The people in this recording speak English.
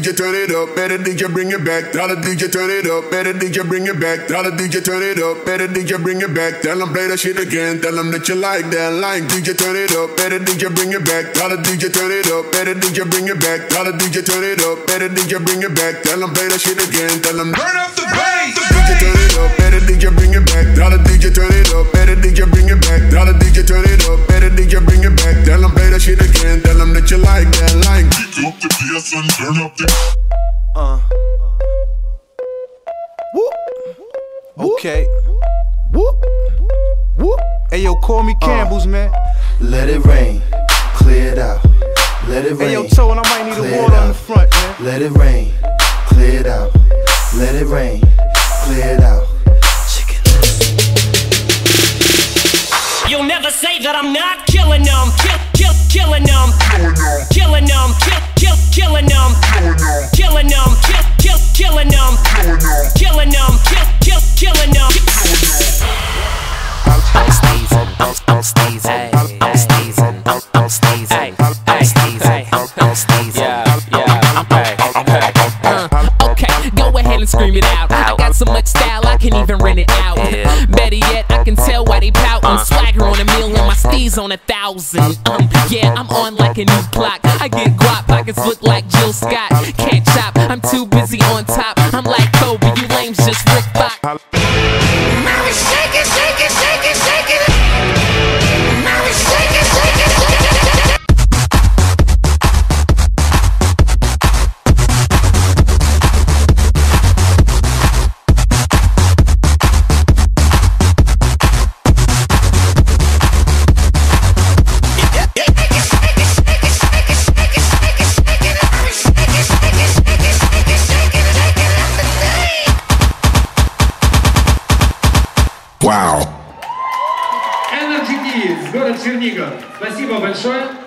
DJ turn it up, better DJ bring it back. Tell the DJ turn it up, better DJ bring it back. Tell the DJ turn it up, better DJ bring it back. Tell them play that shit again, tell them that you like that line. DJ turn it up, better DJ bring it back. Tell the DJ turn it up, better DJ bring it back. Tell the DJ turn it up, better DJ bring it back. Tell them play that shit again, tell them turn up the bass. DJ turn it up, better DJ bring it back. Tell the DJ turn it up, better DJ bring it back. Tell the DJ turn it up, better DJ bring it back. Tell them play that shit again, tell them that you like that line. Pick up the PS and turn up the Whoop. Okay. Whoop. Whoop. Hey yo, call me Campbell's, man. Let it rain, clear it out. Let it rain. Hey yo, Toe, and I might need a water on the front, man. Let it rain, clear it out. Let it rain, clear it out. Chicken. You'll never say that I'm not killing them. Killing them. Killing them. Killing them. Killing them. Killing them. Killing them. Killing them. I'm sneezing. I'm sneezing. I'm sneezing. I'm sneezing. I'm sneezing. Okay, go ahead and scream it out. I got so much style I can even rent it out. Better yet, I can tell why they poutin'. Swagger on a million, my steez on 1,000. Yeah, I'm on like a new clock. I get guap, pockets look like Jill Scott. Can't chop, I'm too busy on top. I'm like Kobe, you lames just Rick Fox. Mary, shake it, shake it, shake it, shake it. Mary, shake it, shake it, shake it. Wow. Энергии, город Чернигов. Спасибо большое.